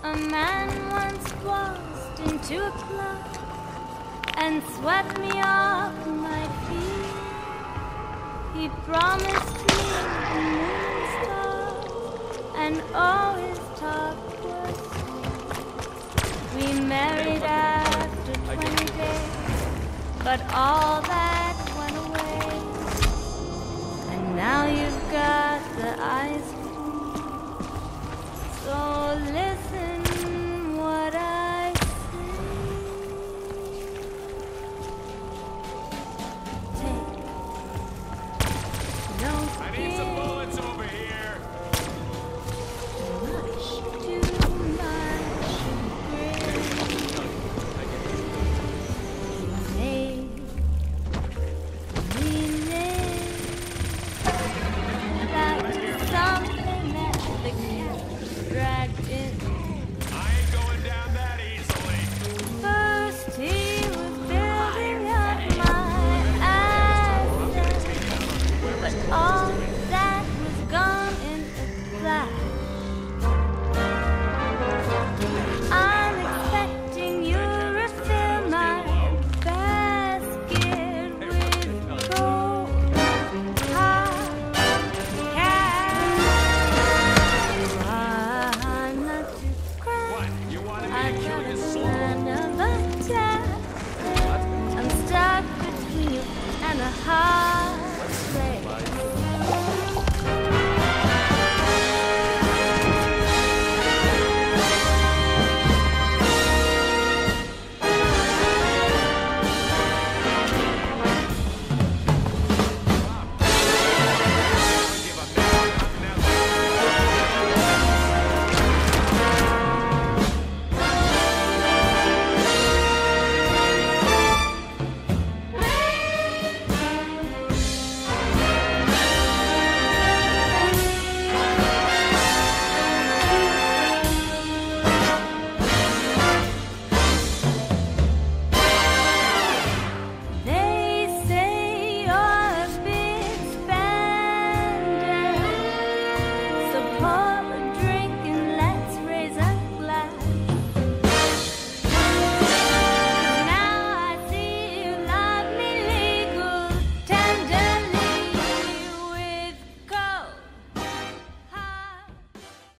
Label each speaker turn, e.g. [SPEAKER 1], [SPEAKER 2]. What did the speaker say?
[SPEAKER 1] A man once waltzed into a club and swept me off my feet. He promised me the moon and stars, and all his talk was sweet. We married after 20 days, but all that